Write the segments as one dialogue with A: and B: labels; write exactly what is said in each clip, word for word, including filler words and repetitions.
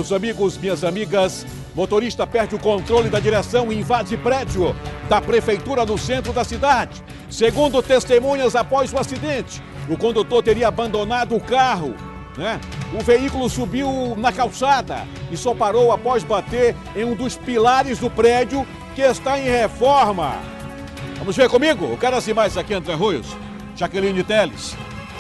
A: Meus amigos, minhas amigas, motorista perde o controle da direção e invade prédio da prefeitura no centro da cidade. Segundo testemunhas após o acidente, o condutor teria abandonado o carro, né? O veículo subiu na calçada e só parou após bater em um dos pilares do prédio que está em reforma. Vamos ver comigo? Eu quero assim mais aqui, Entre Ruios. Jaqueline Teles.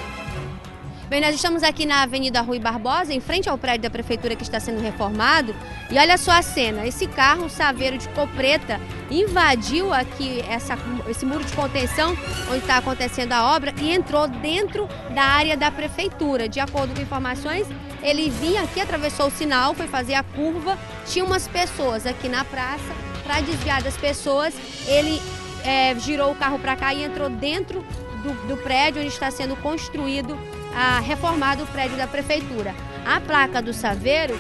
B: Bem, nós estamos aqui na Avenida Rui Barbosa, em frente ao prédio da prefeitura que está sendo reformado. E olha só a cena, esse carro, um Saveiro de cor preta, invadiu aqui essa, esse muro de contenção onde está acontecendo a obra e entrou dentro da área da prefeitura. De acordo com informações, ele vinha aqui, atravessou o sinal, foi fazer a curva, tinha umas pessoas aqui na praça. Para desviar das pessoas, ele é, girou o carro para cá e entrou dentro do, do prédio onde está sendo construído a reformado o prédio da prefeitura. A placa do Saveiro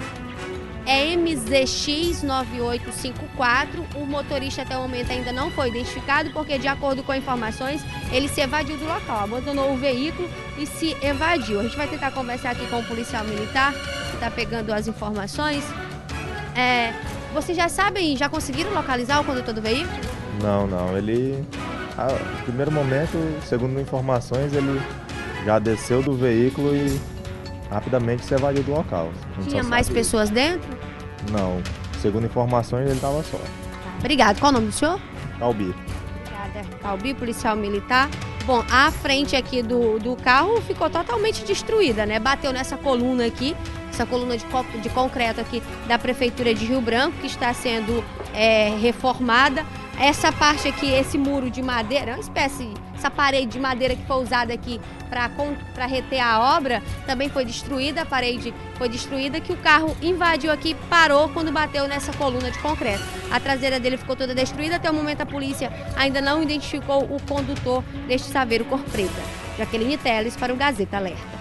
B: é M Z X nove oito cinco quatro. O motorista até o momento ainda não foi identificado porque, de acordo com informações, ele se evadiu do local, abandonou o veículo e se evadiu. A gente vai tentar conversar aqui com o policial militar que está pegando as informações. É, vocês já sabem, já conseguiram localizar o condutor do veículo?
C: Não, não. Ele, no primeiro momento, segundo informações, ele já desceu do veículo e rapidamente se evadiu do local.
B: Tinha mais pessoas dentro?
C: Não. Segundo informações, ele estava só.
B: Obrigado. Qual o nome do senhor?
C: Calbi.
B: Obrigada. Calbi, policial militar. Bom, a frente aqui do, do carro ficou totalmente destruída, né? Bateu nessa coluna aqui, essa coluna de, co de concreto aqui da Prefeitura de Rio Branco, que está sendo é, reformada. Essa parte aqui, esse muro de madeira, uma espécie, essa parede de madeira que foi usada aqui para reter a obra, também foi destruída, a parede foi destruída, que o carro invadiu aqui, parou quando bateu nessa coluna de concreto. A traseira dele ficou toda destruída, até o momento a polícia ainda não identificou o condutor deste Saveiro cor preta. Jaqueline Teles para o Gazeta Alerta.